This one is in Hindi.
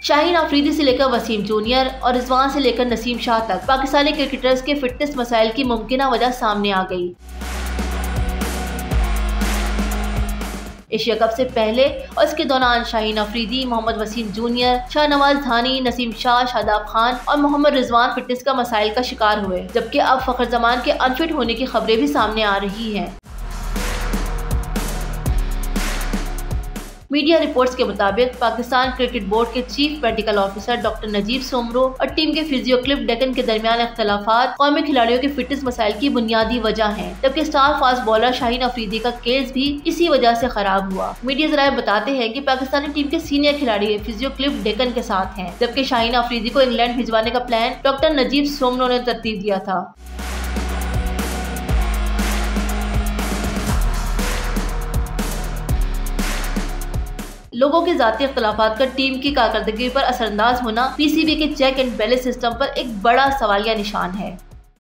शाहीन अफरीदी से लेकर वसीम जूनियर और रिजवान से लेकर नसीम शाह तक पाकिस्तानी क्रिकेटर्स के फिटनेस मसाइल की मुमकिना वजह सामने आ गई। एशिया कप से पहले और इसके दौरान शाहीन अफरीदी, मोहम्मद वसीम जूनियर, शाहनवाज धानी, नसीम शाह, शादाब खान और मोहम्मद रिजवान फिटनेस का मसाइल का शिकार हुए, जबकि अब फखर जमान के अनफिट होने की खबरें भी सामने आ रही हैं। मीडिया रिपोर्ट्स के मुताबिक पाकिस्तान क्रिकेट बोर्ड के chief medical officer doctor Najeeb Soomro और टीम के फिजियो क्लिफ डेकन के दरमियान इख्तलाफात कौमी खिलाड़ियों के फिटनेस मसाइल की बुनियादी वजह हैं, जबकि star fast bowler Shaheen Afridi का केस भी इसी वजह से खराब हुआ। मीडिया जराए बताते हैं कि पाकिस्तानी टीम के सीनियर खिलाड़ी फिजियो क्लिफ डेकन के साथ हैं, जबकि शाहीन अफरीदी को इंग्लैंड भिजवाने का प्लान डॉक्टर नजीब सोमरो ने तरतीब दिया था। लोगों के जाती इख्तलाफात का टीम की कारकर्दगी पर असरअंदाज होना पीसीबी के चेक एंड बैलेंस सिस्टम पर एक बड़ा सवालिया निशान है।